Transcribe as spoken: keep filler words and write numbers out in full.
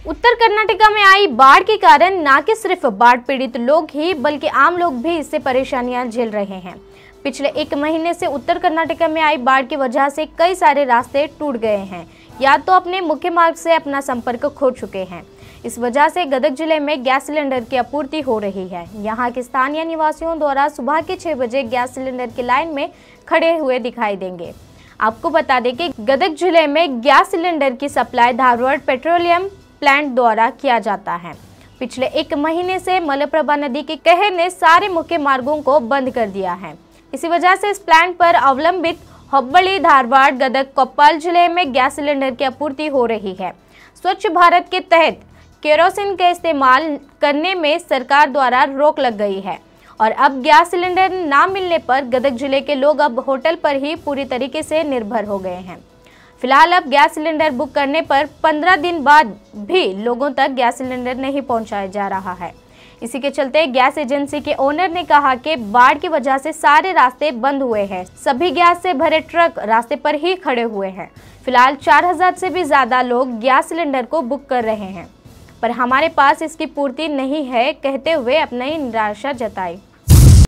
उत्तर कर्नाटका में आई बाढ़ के कारण न कि सिर्फ बाढ़ पीड़ित लोग ही बल्कि आम लोग भी इससे परेशानियां झेल रहे हैं। पिछले एक महीने से उत्तर कर्नाटका में आई बाढ़ की वजह से कई सारे रास्ते टूट गए हैं या तो अपने मुख्य मार्ग से अपना संपर्क खो चुके हैं। इस वजह से गदग जिले में गैस सिलेंडर की आपूर्ति हो रही है। यहाँ के स्थानीय निवासियों द्वारा सुबह के छह बजे गैस सिलेंडर की लाइन में खड़े हुए दिखाई देंगे। आपको बता दें कि गदग जिले में गैस सिलेंडर की सप्लाई धारवाड़ पेट्रोलियम प्लांट द्वारा किया जाता है। पिछले एक महीने से मलप्रभा नदी के कहर ने सारे मुख्य मार्गों को बंद कर दिया है। इसी वजह से इस प्लांट पर अवलंबित हुब्बळ्ळी, धारवाड़, गदग, कोप्पल जिले में गैस सिलेंडर की आपूर्ति हो रही है। स्वच्छ भारत के तहत केरोसिन का इस्तेमाल करने में सरकार द्वारा रोक लग गई है और अब गैस सिलेंडर ना मिलने पर गदग जिले के लोग अब होटल पर ही पूरी तरीके से निर्भर हो गए हैं। फिलहाल अब गैस सिलेंडर बुक करने पर पंद्रह दिन बाद भी लोगों तक गैस सिलेंडर नहीं पहुंचाया जा रहा है। इसी के चलते गैस एजेंसी के ओनर ने कहा कि बाढ़ की वजह से सारे रास्ते बंद हुए हैं। सभी गैस से भरे ट्रक रास्ते पर ही खड़े हुए हैं। फिलहाल चार हजार से भी ज्यादा लोग गैस सिलेंडर को बुक कर रहे हैं, पर हमारे पास इसकी पूर्ति नहीं है कहते हुए अपनी निराशा जताई।